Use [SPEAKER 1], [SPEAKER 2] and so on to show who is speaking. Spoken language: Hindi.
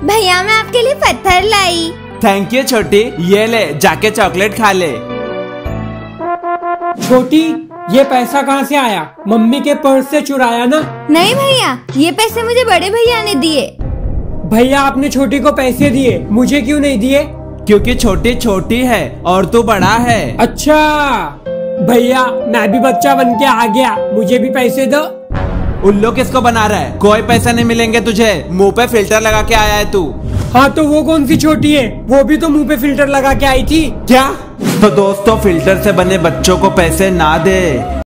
[SPEAKER 1] भैया मैं आपके लिए पत्थर लाई।
[SPEAKER 2] थैंक यू छोटी, ये ले जाके चॉकलेट खा ले।
[SPEAKER 3] छोटी, ये पैसा कहाँ से आया? मम्मी के पर्स से चुराया ना?
[SPEAKER 1] नहीं भैया, ये पैसे मुझे बड़े भैया ने दिए।
[SPEAKER 3] भैया आपने छोटी को पैसे दिए, मुझे क्यों नहीं दिए?
[SPEAKER 2] क्योंकि छोटी छोटी है और तू बड़ा है।
[SPEAKER 3] अच्छा भैया, मैं भी बच्चा बन के आ गया, मुझे भी पैसे दो।
[SPEAKER 2] उल्लू किसको बना रहा है? कोई पैसा नहीं मिलेंगे तुझे, मुंह पे फिल्टर लगा के आया है तू।
[SPEAKER 3] हाँ तो वो कौन सी छोटी है? वो भी तो मुंह पे फिल्टर लगा के आई थी।
[SPEAKER 2] क्या? तो दोस्तों, फिल्टर से बने बच्चों को पैसे ना दे।